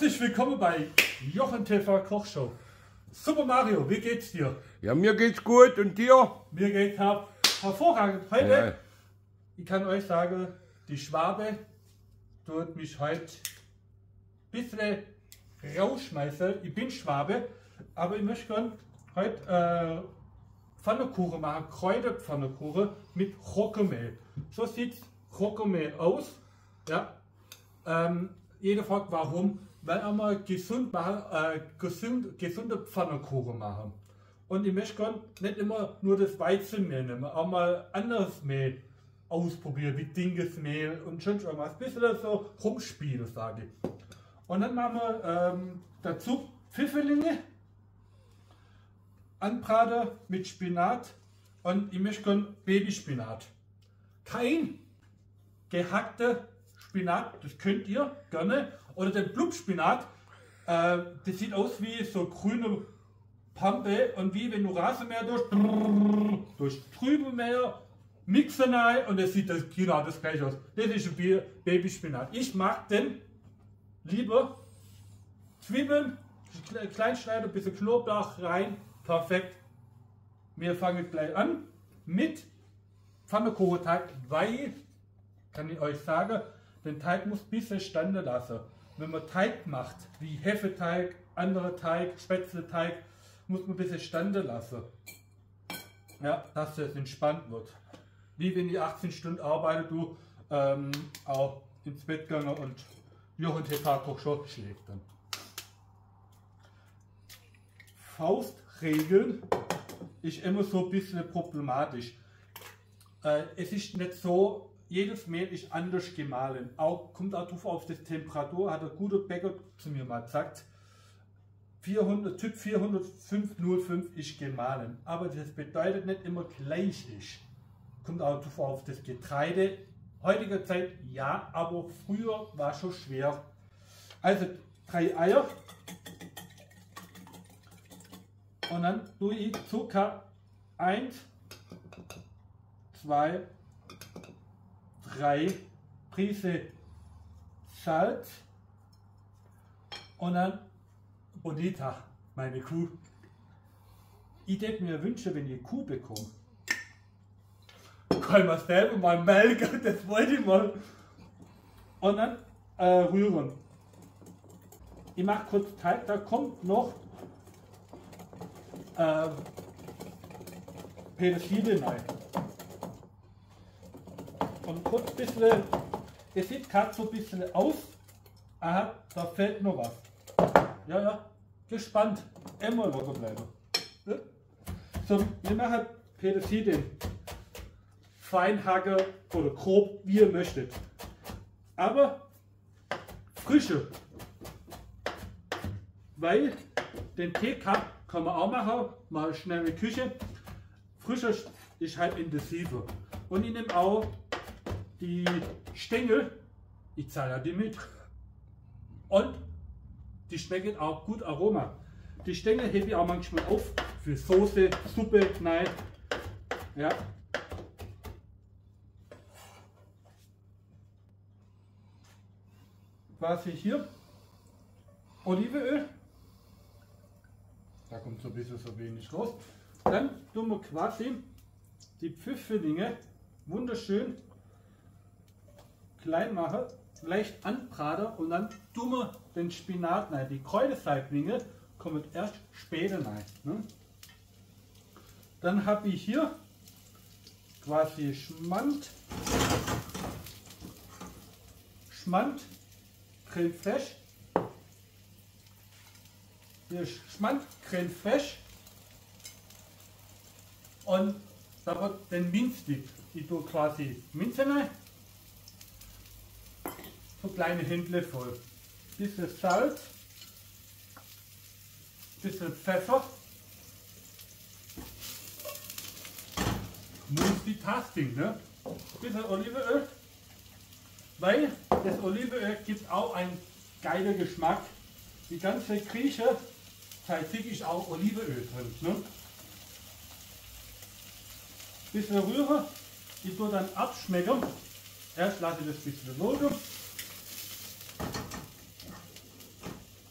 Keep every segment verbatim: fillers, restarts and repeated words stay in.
Herzlich willkommen bei Jochen T V Kochshow. Super Mario, wie geht's dir? Ja, mir geht's gut und dir? Mir geht's her hervorragend. Heute, Ja. ich kann euch sagen, die Schwabe tut mich heute ein bisschen rausschmeißen. Ich bin Schwabe, aber ich möchte gerne heute äh, Pfannkuchen machen, Kräuterpfannkuchen mit Roggenmehl. So sieht Roggenmehl aus. Ja. Ähm, jeder fragt warum, weil wir mal gesund machen, äh, gesund, gesunde Pfannkuchen machen. Und ich möchte gerne nicht immer nur das Weizenmehl nehmen, auch mal anderes Mehl ausprobieren, wie Dingesmehl und schon schon was. Ein bisschen so rumspielen, sage ich. Und dann machen wir ähm, dazu Pfifferlinge, anbraten mit Spinat und ich möchte gerne Babyspinat. Kein gehackter Spinat, das könnt ihr gerne, oder den Blubspinat, äh, das sieht aus wie so grüne Pampe und wie wenn du Rasenmäher durch, durch Trübenmäher mixen rein und das sieht das genau das gleiche aus. Das ist ein Babyspinat. Ich mag den lieber Zwiebeln, klein schneiden, ein bisschen Knoblauch rein, perfekt. Wir fangen gleich an mit Pfannkuchenteig, weil, kann ich euch sagen, den Teig muss ein bisschen standen lassen. Wenn man Teig macht, wie Hefeteig, anderer Teig, Spätzleteig, muss man ein bisschen standen lassen. Ja, dass es entspannt wird. Wie wenn ich achtzehn Stunden arbeite, du ähm, auch ins Bett gegangen und Jochen T V Kochshow schläft dann. Faustregeln ist immer so ein bisschen problematisch. Äh, es ist nicht so, jedes Mehl ist anders gemahlen. Auch, kommt auch drauf auf die Temperatur, hat ein guter Bäcker zu mir mal gesagt. vierhundert, Typ vierhundertfünf null fünf ist gemahlen. Aber das bedeutet nicht immer gleich ist. Kommt auch drauf auf das Getreide. Heutiger Zeit ja, aber früher war schon schwer. Also drei Eier. Und dann tue ich Zucker eins, zwei, drei, Prise Salz und dann Bonita, meine Kuh. Ich denke mir wünsche, wenn ich Kuh bekomme, kann man selber mal melken, das wollte ich mal. Und dann äh, rühren. Ich mache kurz Teig, da kommt noch äh, Petersilie rein. Und kurz ein bisschen, es sieht gerade so ein bisschen aus, aha, da fällt noch was. Ja, ja, gespannt, immer locker bleiben. Ja. So, wir machen Petersilie Feinhacker oder grob, wie ihr möchtet. Aber frische, weil den Teecup kann man auch machen, mal schnell in die Küche. Frischer ist halt intensiver. Und ich nehme auch die Stängel, ich zahle die mit. Und die schmecken auch gut Aroma. Die Stängel hebe ich auch manchmal auf für Soße, Suppe, nein. Ja. Quasi hier Olivenöl. Da kommt so ein bisschen so wenig raus. Dann tun wir quasi die Pfifferlinge wunderschön klein machen, leicht anbraten und dann tun wir den Spinat rein. Die Kräutersaiblinge kommen erst später rein. Ne? Dann habe ich hier quasi Schmand, Schmand, Creme Fraiche. Hier ist Schmand, Creme Fraiche. Und da wird den Minzstick. Ich tue quasi Minze rein. So kleine Händle voll. Bisschen Salz. Bisschen Pfeffer. Multitasking, ne? Bisschen Olivenöl. Weil das Olivenöl gibt auch einen geilen Geschmack. Die ganze Grieche, Tzatziki ist auch Olivenöl drin. Ne? Bisschen rühren, ich tue dann abschmecken. Erst lasse ich das bisschen wirken.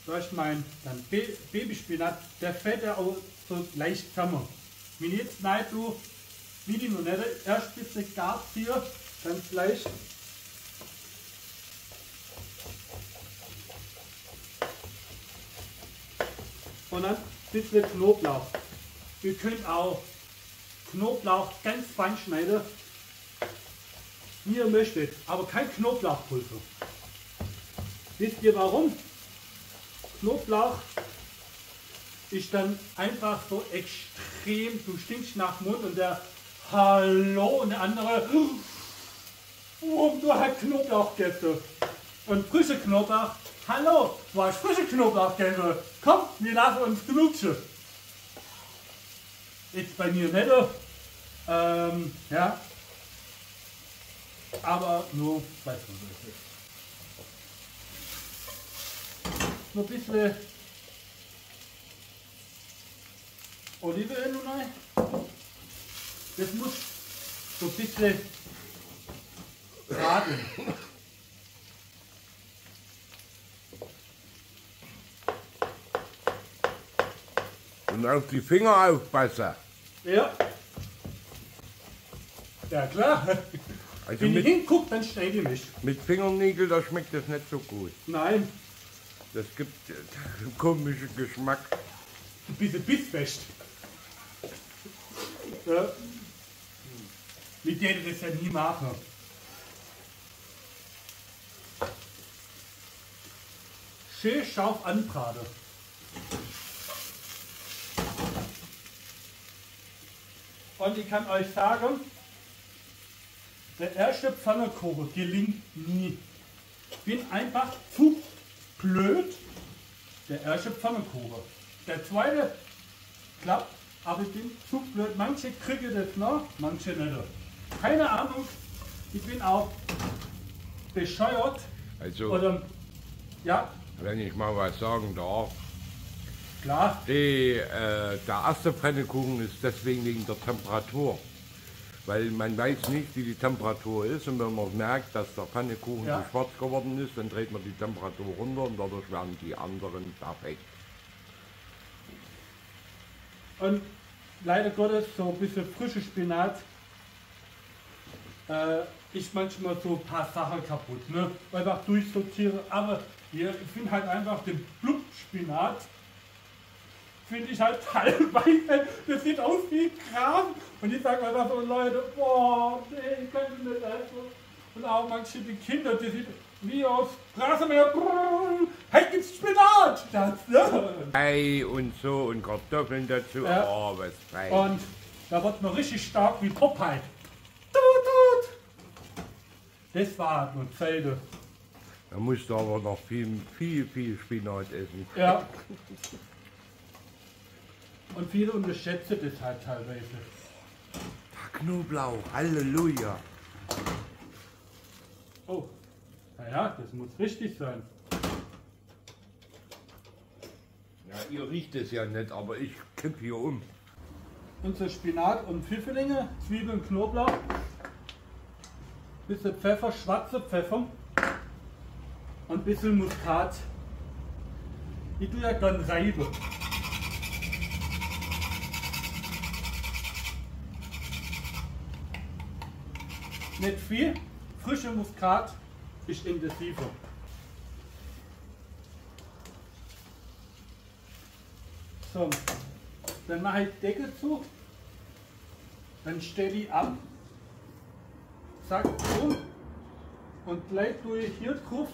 da ist mein dann Babyspinat, der fällt ja auch so leicht zusammen. Wenn ich jetzt rein tue, wie die noch nicht, erst ein bisschen Gas hier, ganz leicht. Und dann ein bisschen Knoblauch. Ihr könnt auch Knoblauch ganz fein schneiden, wie ihr möchtet, aber kein Knoblauchpulver. Wisst ihr warum? Knoblauch ist dann einfach so extrem, du stinkst nach Mund und der Hallo und der andere, oh, du hast Knoblauch gegessen. Und frische Knoblauch, hallo, du hast frische Knoblauch gegessen. Komm, wir lassen uns knutschen. Jetzt bei mir nicht, ähm, ja, aber nur bei Frühstück. Noch ein bisschen Olivenöl rein. Das muss so ein bisschen braten. Und auf die Finger aufpassen. Ja. Ja klar. Also Wenn mit, ich hinguckt, dann schneide ich mich. mit Fingernägel, da schmeckt das nicht so gut. Nein, Das gibt äh, einen komischen Geschmack. ein bisschen bissfest. Ja. Mit denen das ja nie machen. Schön scharf anbraten. Und ich kann euch sagen, der erste Pfannkuchen gelingt nie. Ich bin einfach zu blöd. Der erste Pfannkuchen. Der zweite klappt, aber ich bin zu blöd. Manche kriegen das noch, manche nicht. Keine Ahnung. Ich bin auch bescheuert. Also, Oder, ja, wenn ich mal was sagen darf, klar. die, äh, der erste Pfannkuchen ist deswegen wegen der Temperatur. Weil man weiß nicht, wie die Temperatur ist, und wenn man merkt, dass der Pfannkuchen Ja. zu schwarz geworden ist, dann dreht man die Temperatur runter und dadurch werden die anderen perfekt. Und leider Gottes so ein bisschen frische Spinat äh, ist manchmal so ein paar Sachen kaputt. Ne? Einfach durchsortiere. Aber hier, ich finde halt einfach den Blubspinat, finde ich halt teilweise, das sieht aus wie Kram. Und ich sage einfach so, Leute, boah, nee, ich kann das nicht essen. Und auch manche die Kinder, die sieht wie aus Rasenmäher, hey, gibt's Spinat? Das, ne? Ei und so und Kartoffeln dazu, Ja. oh, was fein. Und da wird man richtig stark wie Popeye. Tut, tut. Das war nur Zelte. Da musst du aber noch viel, viel, viel Spinat essen. Ja. Und viele unterschätzen das halt teilweise. Der Knoblauch, Halleluja. Oh, naja, das muss richtig sein. Ja, ihr riecht es ja nicht, aber ich kipp hier um. Unser Spinat und Pfifferlinge, Zwiebeln, Knoblauch, bisschen Pfeffer, schwarze Pfeffer und bisschen Muskat. Ich tue ja dann reiben. Nicht viel, frische Muskat ist intensiver. So, dann mache ich Deckel zu, dann stelle ich ab, zack, um und gleich tue ich hier drauf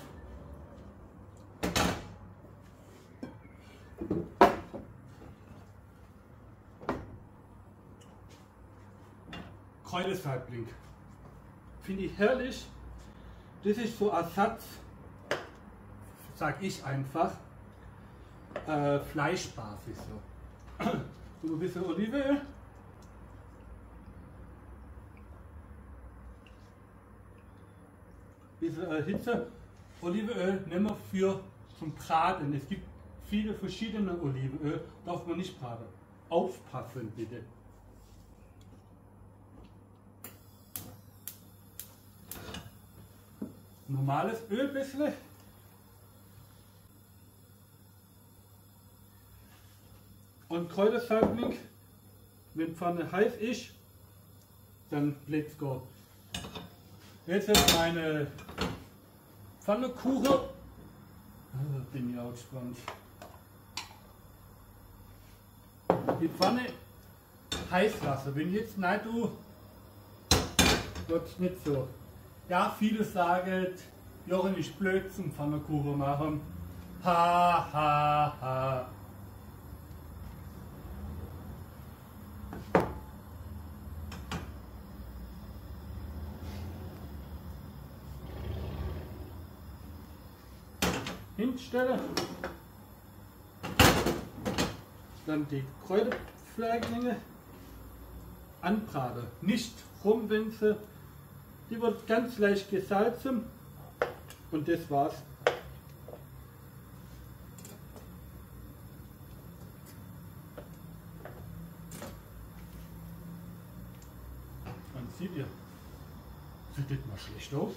Kräutersaibling. Finde ich herrlich. Das ist so Ersatz, sag ich einfach, äh, Fleischbasis. So. So ein bisschen Olivenöl. Bisschen erhitze. Olivenöl nehmen wir für zum Braten. Es gibt viele verschiedene Olivenöl, darf man nicht braten. Aufpassen bitte. Normales Öl ein bisschen. und Kräutersalbling. Wenn die Pfanne heiß ist, dann let's go. Jetzt ist meine Pfannkuchen. Also bin ich auch gespannt. Die Pfanne heiß lassen. Wenn ich jetzt nicht tue, wird es nicht so. Ja, viele sagen, Jochen ist blöd zum Pfannkuchen machen. Ha, ha, ha. Hinstellen. Dann die Kräuterfleiglinge anbraten. Nicht rumwinzen. Die wird ganz leicht gesalzen. Und das war's. Man sieht ihr. Sieht das mal schlecht aus.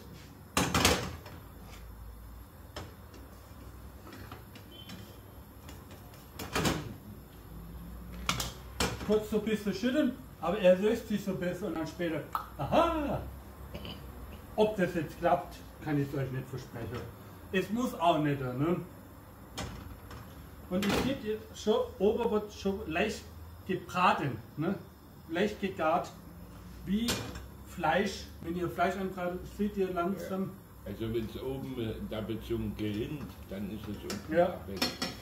Kurz so ein bisschen schütteln, aber er löst sich so besser und dann später. Aha! Ob das jetzt klappt, kann ich euch nicht versprechen. Es muss auch nicht, ne? Und ihr seht jetzt schon, oben wird schon leicht gebraten, ne? Leicht gegart, wie Fleisch. Wenn ihr Fleisch anbratet, seht ihr langsam. Also wenn es oben in der Beziehung gelingt, dann ist es unten Ja. weg.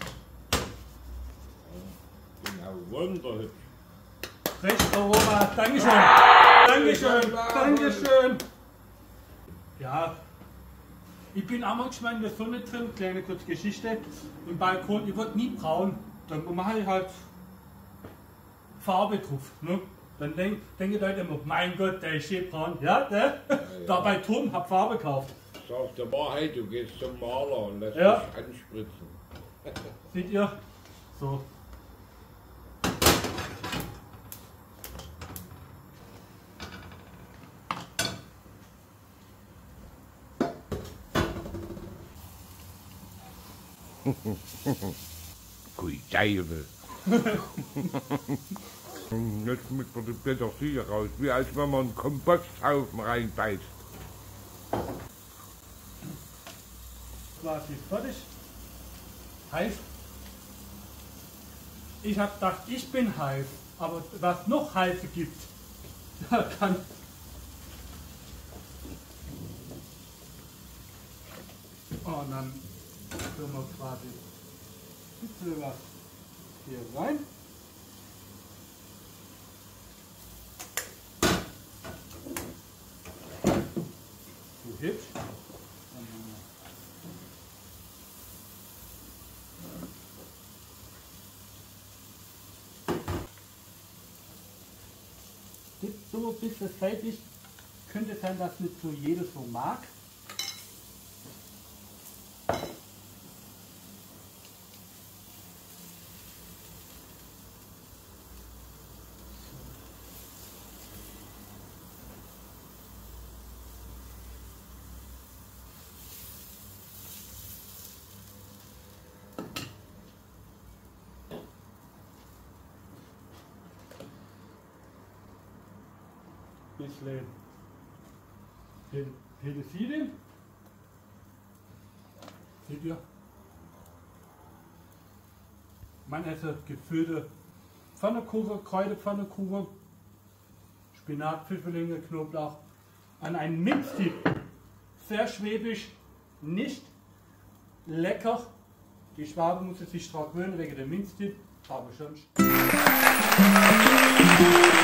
Ja, genau, wunderhübsch. Recht, Europa. Dankeschön. Dankeschön. Dankeschön. Ja, ich bin auch manchmal in der Sonne drin, kleine kurze Geschichte, im Balkon, ich wird nie braun, dann mache ich halt Farbe drauf. Ne? Dann denken denk die Leute immer, mein Gott, der ist schön braun. Ja, ne? Ja, ja. Da bei Tom, hab Farbe gekauft. Sag der Wahrheit, du gehst zum Maler und lässt Ja. dich anspritzen. Seht ihr? So. Kuideivel. Jetzt schmeckt man die Petersilie raus, wie als wenn man einen Komposthaufen reinbeißt. Quasi fertig. Heiß. Ich hab gedacht, ich bin heiß, aber was noch heiße gibt, da kann. Oh, und dann tun wir quasi ein bisschen was hier rein. So hübsch. Gibt so ein bisschen fettig. Könnte sein, dass nicht so jeder so mag. Bisschen Petersilie. Seht ihr? Man esse gefüllte Pfannkuchen, Kräuterpfannkuchen, Spinat, Pfifferlinge, Knoblauch an einen Minztip. Sehr schwäbisch, nicht lecker. Die Schwabe muss sich dran gewöhnen wegen der Minztip, aber schon.